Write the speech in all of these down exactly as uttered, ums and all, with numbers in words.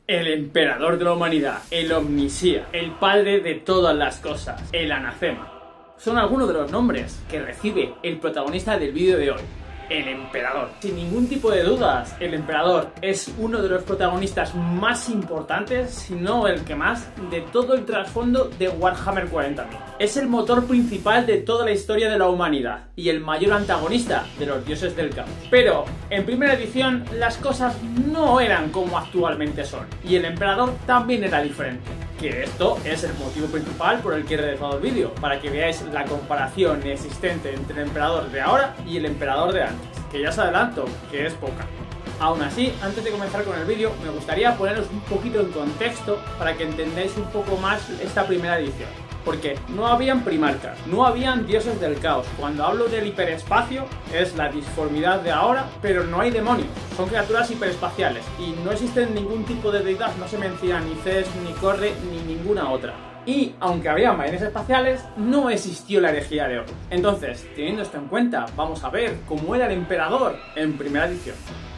El emperador de la humanidad, el Omnisía, el padre de todas las cosas, el Anacema. Son algunos de los nombres que recibe el protagonista del vídeo de hoy, el emperador. Sin ningún tipo de dudas, el emperador es uno de los protagonistas más importantes, si no el que más, de todo el trasfondo de Warhammer cuarenta mil. Es el motor principal de toda la historia de la humanidad y el mayor antagonista de los dioses del caos. Pero en primera edición las cosas no eran como actualmente son, y el emperador también era diferente. Que esto es el motivo principal por el que he realizado el vídeo, para que veáis la comparación existente entre el emperador de ahora y el emperador de antes, que ya os adelanto que es poca. Aún así, antes de comenzar con el vídeo, me gustaría poneros un poquito en contexto para que entendáis un poco más esta primera edición. Porque no habían primarcas, no habían dioses del caos. Cuando hablo del hiperespacio, es la disformidad de ahora, pero no hay demonios. Son criaturas hiperespaciales y no existe ningún tipo de deidad, no se menciona ni Zeus, ni Corre, ni ninguna otra. Y aunque había marines espaciales, no existió la herejía de oro. Entonces, teniendo esto en cuenta, vamos a ver cómo era el emperador en primera edición.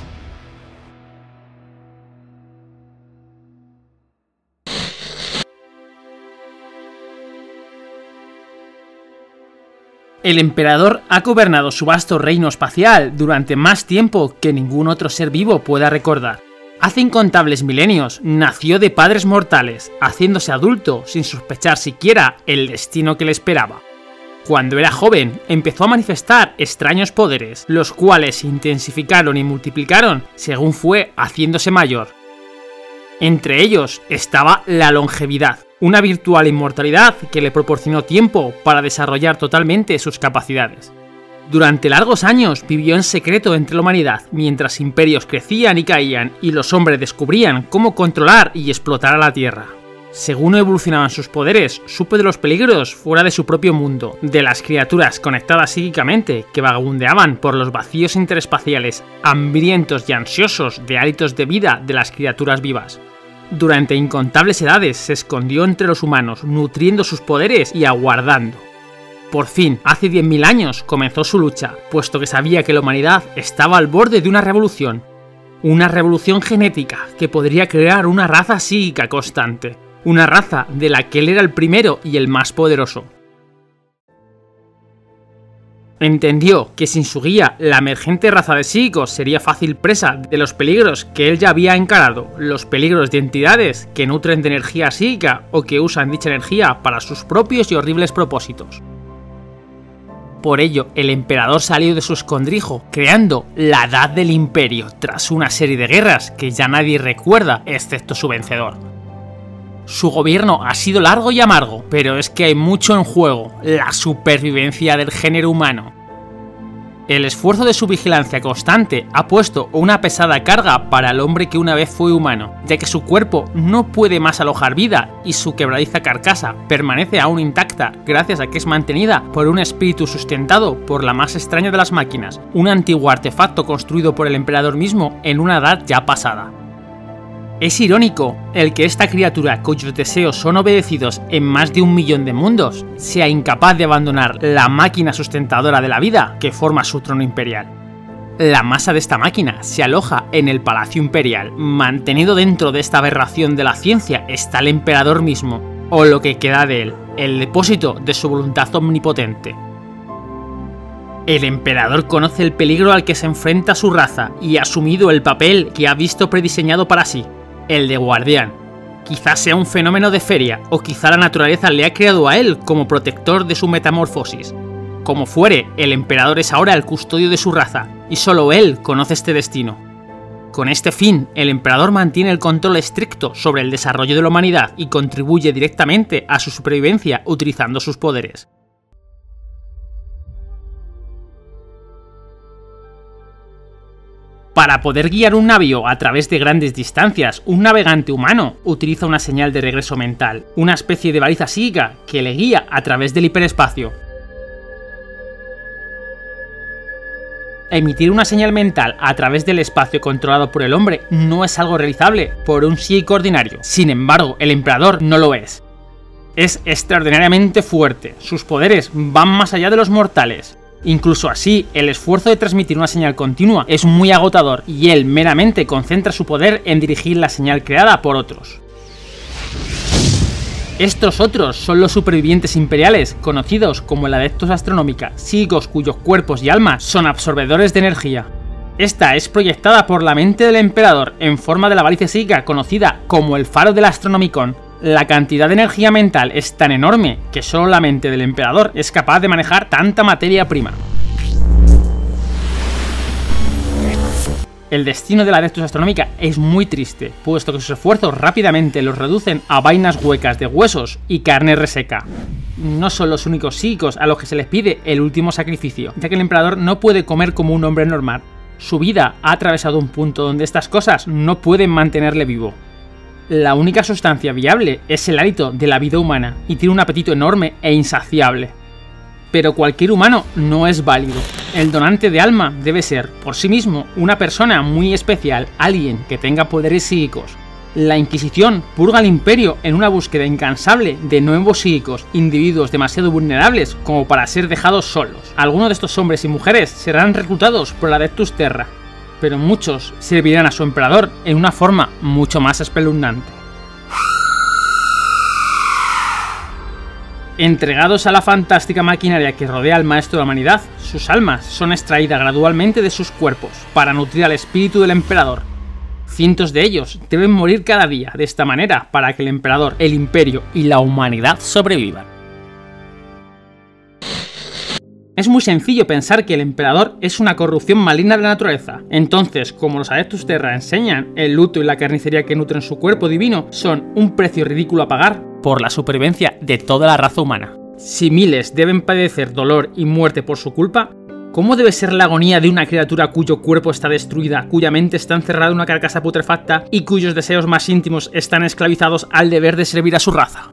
El emperador ha gobernado su vasto reino espacial durante más tiempo que ningún otro ser vivo pueda recordar. Hace incontables milenios nació de padres mortales, haciéndose adulto sin sospechar siquiera el destino que le esperaba. Cuando era joven, empezó a manifestar extraños poderes, los cuales se intensificaron y multiplicaron según fue haciéndose mayor. Entre ellos estaba la longevidad, una virtual inmortalidad que le proporcionó tiempo para desarrollar totalmente sus capacidades. Durante largos años vivió en secreto entre la humanidad, mientras imperios crecían y caían y los hombres descubrían cómo controlar y explotar a la Tierra. Según evolucionaban sus poderes, supo de los peligros fuera de su propio mundo, de las criaturas conectadas psíquicamente que vagabundeaban por los vacíos interespaciales, hambrientos y ansiosos de hábitos de vida de las criaturas vivas. Durante incontables edades se escondió entre los humanos, nutriendo sus poderes y aguardando. Por fin, hace diez mil años comenzó su lucha, puesto que sabía que la humanidad estaba al borde de una revolución. Una revolución genética que podría crear una raza psíquica constante. Una raza de la que él era el primero y el más poderoso. Entendió que sin su guía, la emergente raza de psíquicos sería fácil presa de los peligros que él ya había encarado, los peligros de entidades que nutren de energía psíquica o que usan dicha energía para sus propios y horribles propósitos. Por ello, el emperador salió de su escondrijo, creando la Edad del Imperio, tras una serie de guerras que ya nadie recuerda excepto su vencedor. Su gobierno ha sido largo y amargo, pero es que hay mucho en juego, la supervivencia del género humano. El esfuerzo de su vigilancia constante ha puesto una pesada carga para el hombre que una vez fue humano, ya que su cuerpo no puede más alojar vida y su quebradiza carcasa permanece aún intacta gracias a que es mantenida por un espíritu sustentado por la más extraña de las máquinas, un antiguo artefacto construido por el emperador mismo en una edad ya pasada. Es irónico el que esta criatura, cuyos deseos son obedecidos en más de un millón de mundos, sea incapaz de abandonar la máquina sustentadora de la vida que forma su trono imperial. La masa de esta máquina se aloja en el Palacio Imperial. Mantenido dentro de esta aberración de la ciencia está el emperador mismo, o lo que queda de él, el depósito de su voluntad omnipotente. El emperador conoce el peligro al que se enfrenta su raza y ha asumido el papel que ha visto prediseñado para sí. El de guardián. Quizás sea un fenómeno de feria, o quizá la naturaleza le ha creado a él como protector de su metamorfosis. Como fuere, el emperador es ahora el custodio de su raza, y solo él conoce este destino. Con este fin, el emperador mantiene el control estricto sobre el desarrollo de la humanidad y contribuye directamente a su supervivencia utilizando sus poderes. Para poder guiar un navío a través de grandes distancias, un navegante humano utiliza una señal de regreso mental, una especie de baliza psíquica que le guía a través del hiperespacio. Emitir una señal mental a través del espacio controlado por el hombre no es algo realizable por un psíquico ordinario. Sin embargo, el emperador no lo es. Es extraordinariamente fuerte, sus poderes van más allá de los mortales. Incluso así, el esfuerzo de transmitir una señal continua es muy agotador y él meramente concentra su poder en dirigir la señal creada por otros. Estos otros son los supervivientes imperiales, conocidos como el Adeptus Astronómica, psíquicos cuyos cuerpos y almas son absorbedores de energía. Esta es proyectada por la mente del emperador en forma de la baliza psíquica conocida como el faro del Astronomicon. La cantidad de energía mental es tan enorme que solo la mente del emperador es capaz de manejar tanta materia prima. El destino de la Adeptus Astronómica es muy triste, puesto que sus esfuerzos rápidamente los reducen a vainas huecas de huesos y carne reseca. No son los únicos psíquicos a los que se les pide el último sacrificio, ya que el emperador no puede comer como un hombre normal. Su vida ha atravesado un punto donde estas cosas no pueden mantenerle vivo. La única sustancia viable es el hálito de la vida humana, y tiene un apetito enorme e insaciable. Pero cualquier humano no es válido. El donante de alma debe ser, por sí mismo, una persona muy especial, alguien que tenga poderes psíquicos. La Inquisición purga al Imperio en una búsqueda incansable de nuevos psíquicos, individuos demasiado vulnerables como para ser dejados solos. Algunos de estos hombres y mujeres serán reclutados por la Adeptus Terra, pero muchos servirán a su emperador en una forma mucho más espeluznante. Entregados a la fantástica maquinaria que rodea al maestro de la humanidad, sus almas son extraídas gradualmente de sus cuerpos para nutrir al espíritu del emperador. Cientos de ellos deben morir cada día de esta manera para que el emperador, el imperio y la humanidad sobrevivan. Es muy sencillo pensar que el emperador es una corrupción maligna de la naturaleza. Entonces, como los Adeptus Terra enseñan, el luto y la carnicería que nutren su cuerpo divino son un precio ridículo a pagar por la supervivencia de toda la raza humana. Si miles deben padecer dolor y muerte por su culpa, ¿cómo debe ser la agonía de una criatura cuyo cuerpo está destruida, cuya mente está encerrada en una carcasa putrefacta y cuyos deseos más íntimos están esclavizados al deber de servir a su raza?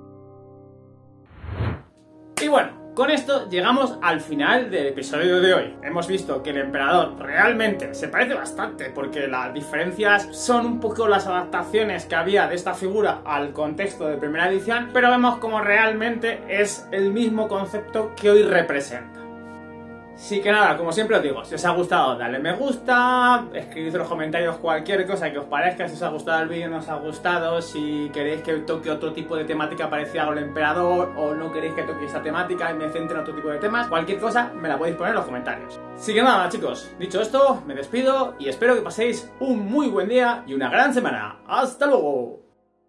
Y bueno, con esto llegamos al final del episodio de hoy. Hemos visto que el emperador realmente se parece bastante, porque las diferencias son un poco las adaptaciones que había de esta figura al contexto de primera edición, pero vemos como realmente es el mismo concepto que hoy representa. Así que nada, como siempre os digo, si os ha gustado, dadle me gusta, escribid en los comentarios cualquier cosa que os parezca, si os ha gustado el vídeo, no os ha gustado, si queréis que toque otro tipo de temática parecida al emperador, o no queréis que toque esta temática y me centre en otro tipo de temas, cualquier cosa me la podéis poner en los comentarios. Así que nada, chicos, dicho esto, me despido y espero que paséis un muy buen día y una gran semana. ¡Hasta luego!